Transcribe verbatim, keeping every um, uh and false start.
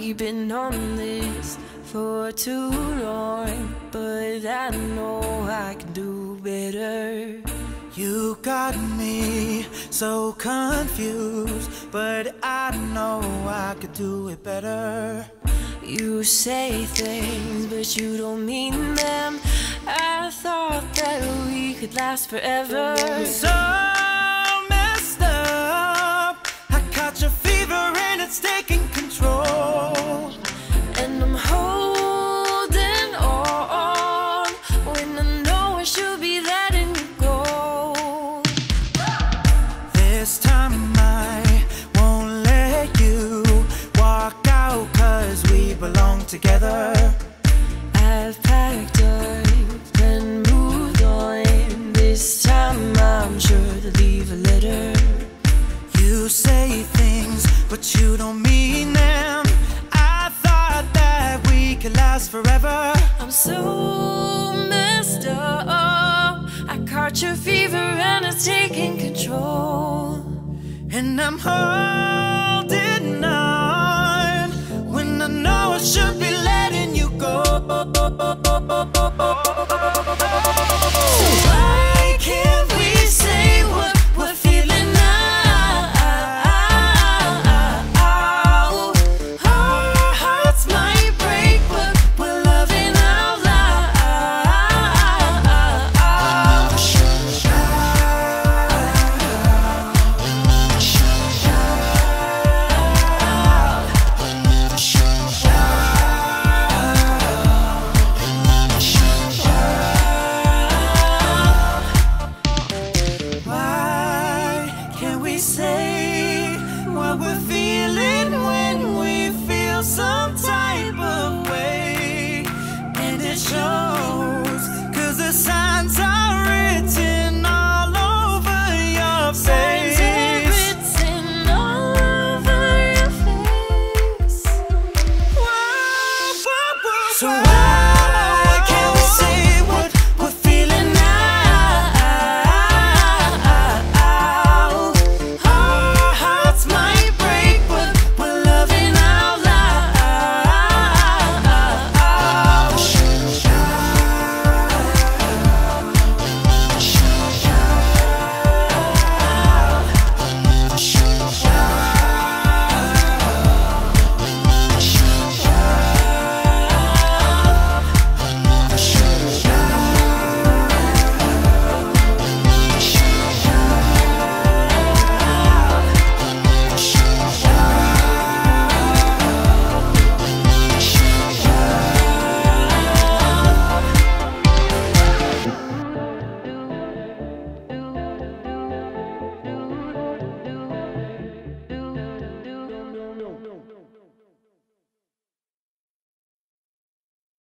We've been on this for too long, but I know I can do better. You got me so confused, but I know I could do it better. You say things, but you don't mean them. I thought that we could last forever. So messed up, I caught your fever and it's taking control. And I'm holding on when I know I should be letting you go. This time I won't let you walk out, 'cause we belong together. I've packed up and moved on. This time I'm sure to leave a letter. You say things, but you don't mean them. I thought that we could last forever. I'm so messed up. I caught your fever and it's taking control. And I'm home.